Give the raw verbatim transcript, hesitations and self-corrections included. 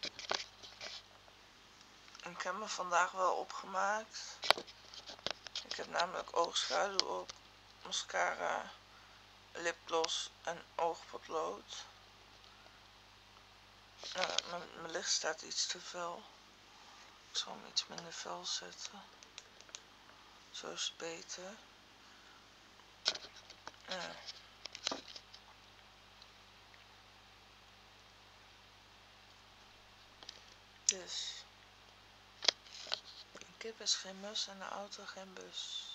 Ik heb me vandaag wel opgemaakt. Ik heb namelijk oogschaduw op, mascara, lipgloss en oogpotlood. Nou, mijn, mijn licht staat iets te fel. Ik zal hem iets minder fel zetten. Zo is het beter. Ja. Dus. Een kip is geen mus en een auto geen bus.